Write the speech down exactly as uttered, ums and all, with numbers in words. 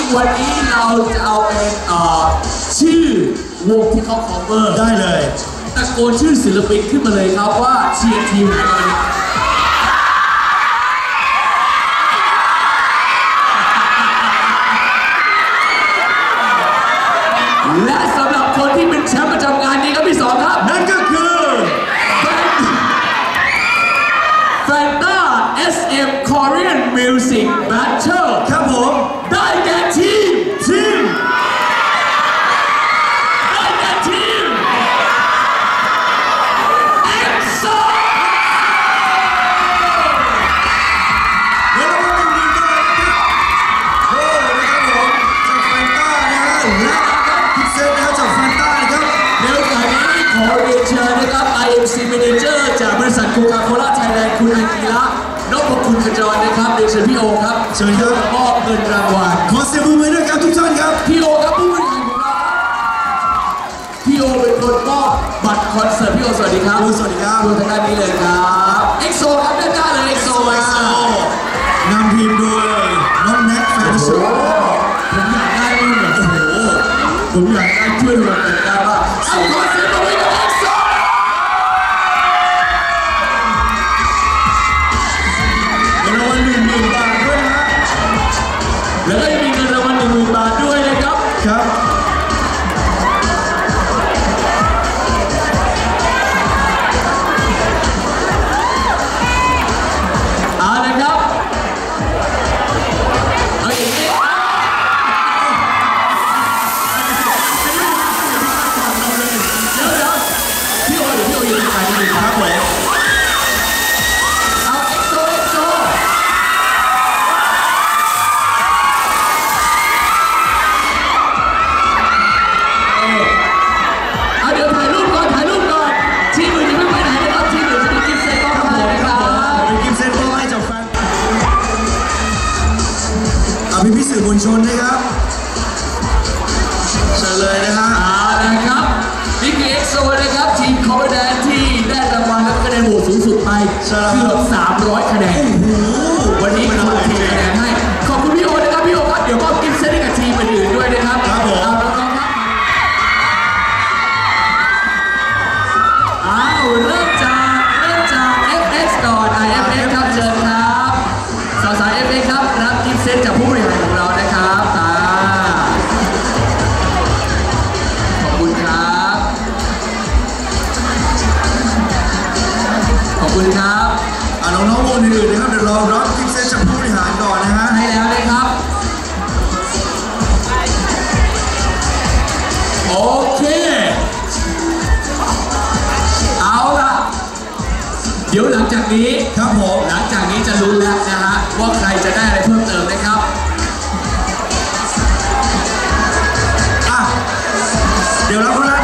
วันนี้เราจะเอาเป็นชื่อวงที่เขา cover ได้เลยตะโกนชื่อศิลปินขึ้นมาเลยครับว่าเชียร์ทีมไหนและสำหรับคนที่เป็นแชมป์ประจำงานนี้ครับพี่สองครับนั่นก็คือแฟนต้า เอส เอ็ม Korean Music Battle ครับผมได้แก่ทีมทีมได้แก่ทีม เอ็กโซเดี๋ยวเรามาดูกันนะครับโอ้นะครับผมจากแฟนต้านะฮะและพิเศษนะครับจากแฟนต้านะครับเดี๋ยวก่อนนี้ขอเรียนเชิญนะครับ ไอ เอ็ม ซี Manager จากบริษัทโคคาโคล่าไทยแลนด์คุณอากิระนพคุณขจรนะครับเรียนเชิญพี่โอครับเชิญครับมอบเงินรางวัลขอเสียงปรบมือด้วยครับทุกท่านครับพี่โอครับผู้บริหารของเราพี่โอเป็นคนมอบบัตรคอนเสิร์ตพี่โอสวัสดีครับสวัสดีครับดูทางด้านนี้เลยครับเอ็กโซครับด้านหน้าเลยเอ็กโซนำทีมโดยน้องแน็กแฟนโชว์ผมอยากได้ด้วยเนี่ยโอ้โหผมอยากได้ช่วยดูแบบนี้ได้ว่าเอาขอเสียงปรบมือกับเอ็กโซรางวัลหนึ่งหมื่นบาทด้วยนะฮะแล้วก็จะมีเงินรางวัลหนึ่งหมื่นบาทด้วยนะครับครับเอาเลยครับเอาอย่างนี้เดี๋ยวเดี๋ยวพี่โอเดี๋ยวพี่โอยืนถ่ายนิดนึงครับผมเอาเอ็กโซเอ็กโซเอาเดี๋ยวถ่ายรูปก่อนถ่ายรูปก่อนทีมอื่นยังไม่ไปไหนนะครับทีมอื่นจะมีกิฟต์เซตมอบให้นะครับมีกิฟต์เซตมอบให้จากแฟนเอาพี่พี่สื่อมวลชนนะครับเชิญเลยนะฮะเอาละครับนี่คือเอ็กโซนะครับทีมคอมเมดี้ที่ได้รางวัลและคะแนนโหวตสูงสุดไปเกือบสามร้อยคะแนนวันนี้คุณเทคะแนนให้ขอบคุณพี่โอนะครับพี่โอครับเดี๋ยวมอบกิฟต์เซตให้กับทีมอื่นๆด้วยนะครับครับผมเอาน้องๆครับอ้าวเริ่มจากเริ่มจาก เอฟ เอ็กซ์ ก่อน ไอ เอฟ เอ็กซ์ ครับเชิญครับสาวๆ เอฟ เอ็กซ์ ครับรับกิฟต์เซตจากผู้บริหารของเรานะครับอ่าขอบคุณครับขอบคุณครับอ่าน้องๆวงอื่นๆนะครับเดี๋ยวเรารับกิฟต์เซตจากผู้บริหารก่อนนะฮะให้แล้วนะครับโอเคเอาล่ะเดี๋ยวหลังจากนี้ครับผมหลังจากนี้จะรู้แล้วนะฮะว่าใครจะได้อะไรเพิ่มเติมนะครับอ่ะเดี๋ยวเราคนละ